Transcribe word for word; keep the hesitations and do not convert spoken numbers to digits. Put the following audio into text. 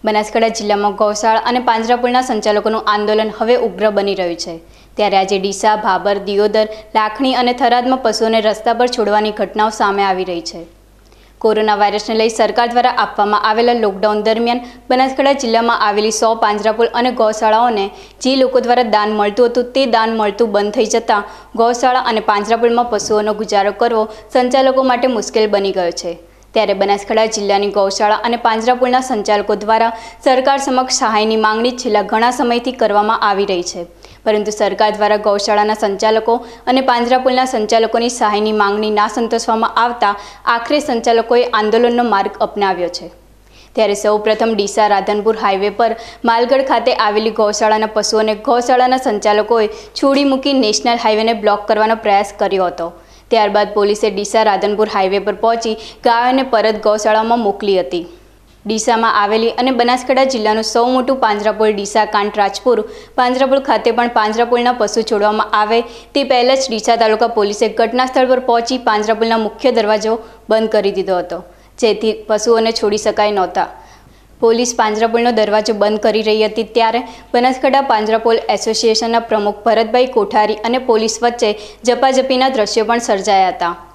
બનાસકાંઠા જિલ્લામાં ગૌશાળા અને પાંજરાપોળના સંચાલકોનું આંદોલન હવે ઉગ્ર બની રહ્યું છે। ત્યારે આજે ડીસા, ભાબર, દિયોદર, લાખણી અને થરાદમાં પશુઓને રસ્તા પર છોડવાની ઘટનાઓ સામે આવી રહી છે। કોરોના વાયરસને લઈ સરકાર દ્વારા આપવામાં આવેલા લોકડાઉન દરમિયાન બનાસકાંઠા જિલ્લામાં આવેલી સો પાંજરાપોળ અને ગૌશાળાઓને જે લોકો દ્વારા દાન મળતું હતું તે દાન મળતું બંધ થઈ જતાં ગૌશાળા અને પાંજરાપોળમાં પશુઓનો ગુજારો કરવો સંચાલકો માટે મુશ્કેલ બની ગયો છે। ત્યારે બનાસકાંઠા જિલ્લાની ગૌશાળા અને પાંજરાપોળના સંચાલકો દ્વારા સરકાર સમક્ષ સહાયની માંગણી છેલ્લા ઘણા સમયથી કરવામાં આવી રહી છે, પરંતુ સરકાર દ્વારા ગૌશાળાના સંચાલકો અને પાંજરાપોળના સંચાલકોની સહાયની માંગણી ના સંતોષવામાં આવતા આખરે સંચાલકોએ આંદોલનનો માર્ગ અપનાવ્યો છે। ત્યારે સૌપ્રથમ ડીસા રાધનપુર હાઈવે પર માલગઢ ખાતે આવેલી ગૌશાળાના પશુઓને ગૌશાળાના સંચાલકોએ છોડી મૂકી નેશનલ હાઈવેને બ્લોક કરવાનો પ્રયાસ કર્યો હતો। ત્યારબાદ પોલીસે ડીસા રાધનપુર હાઈવે પર પહોંચી ગાયોને પરત ગૌશાળામાં મોકલી હતી। ડીસામાં આવેલી અને બનાસકાંઠા જિલ્લાનું સૌ મોટું પાંજરાપોળ ડીસા કાંઠ રાજપુર પાંજરાપોળ ખાતે પણ પાંજરાપોળના પશુ છોડવામાં આવે તે પહેલાં જ ડીસા તાલુકા પોલીસે ઘટના સ્થળ પર પહોંચી પાંજરાપોળના મુખ્ય દરવાજો બંધ કરી દીધો હતો, જેથી પશુઓને છોડી શકાય નહોતા। પોલીસ પાંજરાપોળનો દરવાજો બંધ કરી રહી હતી ત્યારે બનાસકાંઠા પાંજરાપોળ એસોસિએશનના પ્રમુખ ભરતભાઈ કોઠારી અને પોલીસ વચ્ચે ઝપાઝપીના દ્રશ્યો પણ સર્જાયા હતા।